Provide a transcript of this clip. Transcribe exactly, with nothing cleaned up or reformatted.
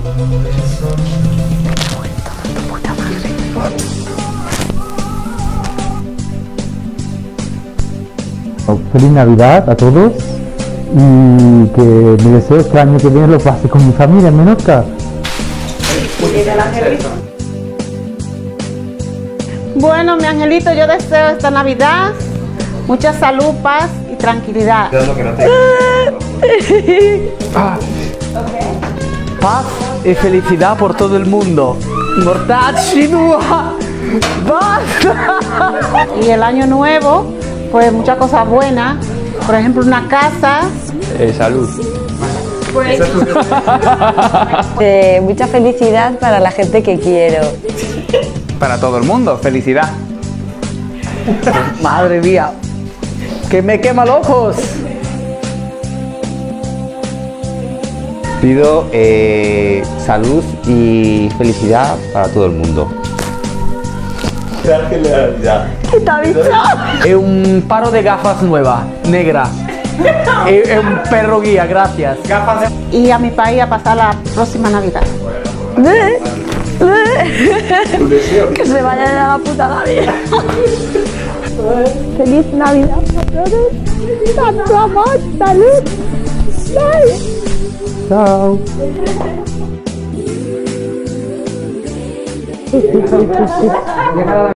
Feliz Navidad a todos y que mi deseo es que el año que viene lo pase con mi familia en Menorca. Bueno, mi angelito, yo deseo esta Navidad mucha salud, paz y tranquilidad. Paz. Paz y felicidad por todo el mundo. Y el año nuevo, pues muchas cosas buenas, por ejemplo una casa. Eh, salud. Pues... eh, mucha felicidad para la gente que quiero. Para todo el mundo, felicidad. Madre mía, que me quema los ojos. Pido eh, salud y felicidad para todo el mundo. ¿Qué te ha dicho? Es un paro de gafas nueva, negra. Es es un perro guía, gracias. Y a mi país a pasar la próxima Navidad. Que se vaya de la puta Navidad. Feliz Navidad a todos. Tanto amor, salud. Bye. Chao.